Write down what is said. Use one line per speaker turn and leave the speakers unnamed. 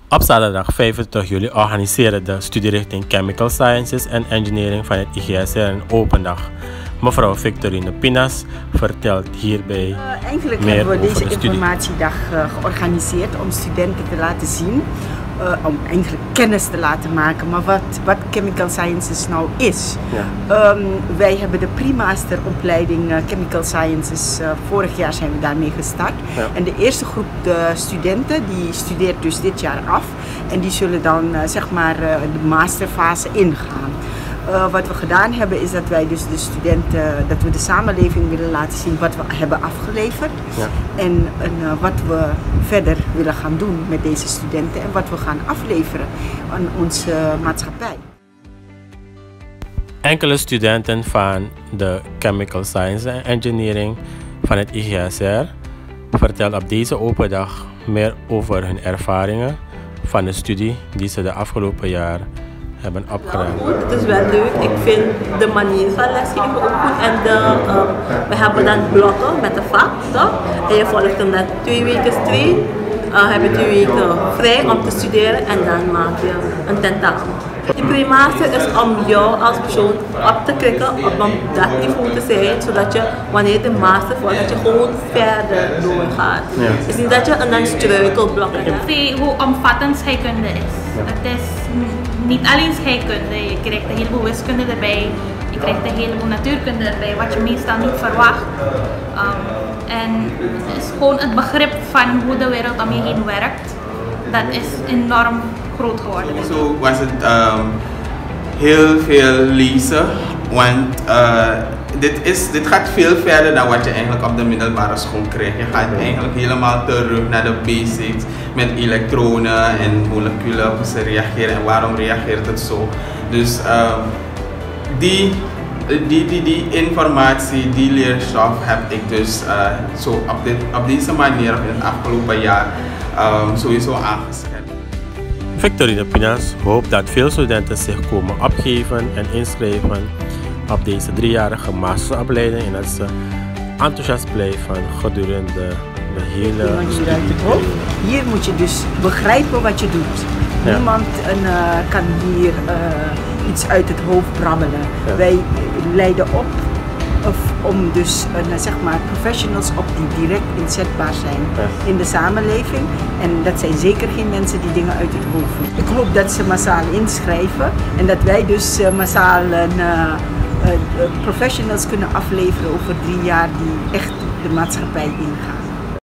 Op zaterdag 25 juli organiseren de studierichting Chemical Sciences and Engineering van het IGSR een open dag. Mevrouw Victorine Pinas vertelt hierbij
eigenlijk
meer
hebben we
over
deze
de studie.
informatiedag georganiseerd om studenten te laten zien, om eigenlijk kennis te laten maken, maar wat Chemical Sciences nou is.
Ja.
Wij hebben de pre-masteropleiding Chemical Sciences, vorig jaar zijn we daarmee gestart.
Ja.
En de eerste groep de studenten die studeert dus dit jaar af en die zullen dan zeg maar de masterfase ingaan. Wat we gedaan hebben is dat wij dus de studenten, dat we de samenleving willen laten zien wat we hebben afgeleverd.
Ja.
En wat we verder willen gaan doen met deze studenten en wat we gaan afleveren aan onze maatschappij.
Enkele studenten van de Chemical Science and Engineering van het IGSR vertellen op deze open dag meer over hun ervaringen van de studie die ze de afgelopen jaar hebben opgedaan.
Het is wel leuk. Ik vind de manier van lesgeven ook goed. En we hebben dan blokken met de vak, toch? En je volgt hem dan 2 weken straight. Heb je 2 weken vrij om te studeren en dan maak je een tentamen. Die pre-master is om jou als persoon op te krikken op dat niveau te zijn, zodat je wanneer je de master volgt, dat je gewoon verder doorgaat. Ja. Het is niet dat je een struikelblok hebt.
Zie hoe omvattend scheikunde is. Ja. Het is niet alleen scheikunde, je krijgt een heleboel wiskunde erbij, je krijgt een heleboel natuurkunde erbij, wat je meestal niet verwacht. En het is gewoon het begrip van hoe de wereld om je heen werkt, dat is enorm groot geworden.
Zo was het heel veel lezen, want dit gaat veel verder dan wat je eigenlijk op de middelbare school krijgt. Je gaat eigenlijk helemaal terug naar de basics met elektronen en moleculen, hoe ze reageren en waarom reageert het zo. Dus die informatie, die leerstof heb ik dus zo op deze manier in het afgelopen jaar sowieso aangescherpt.
Victorine Pinas hoopt dat veel studenten zich komen opgeven en inschrijven op deze 3-jarige masteropleiding en dat ze enthousiast blijven gedurende de hele studie.
Hier moet je dus begrijpen wat je doet. Ja. Niemand kan hier iets uit het hoofd brabbelen. Ja. Wij leiden op om dus zeg maar professionals op die direct inzetbaar zijn in de samenleving. En dat zijn zeker geen mensen die dingen uit het hoofd doen. Ik hoop dat ze massaal inschrijven en dat wij dus massaal professionals kunnen afleveren over 3 jaar die echt de maatschappij ingaan.